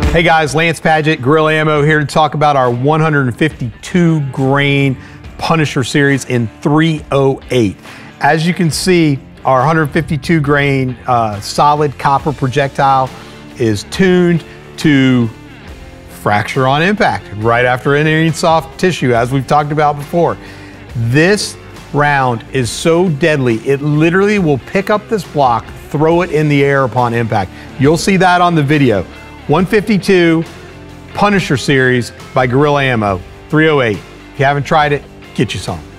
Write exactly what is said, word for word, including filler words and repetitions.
Hey guys, Lanse Padgett, Gorilla Ammo here to talk about our one hundred fifty-two grain Punisher series in three oh eight. As you can see, our one hundred fifty-two grain uh, solid copper projectile is tuned to fracture on impact right after entering soft tissue, as we've talked about before. This round is so deadly, it literally will pick up this block, throw it in the air upon impact. You'll see that on the video. one fifty-two Punisher series by Gorilla Ammo, three oh eight. If you haven't tried it, get you some.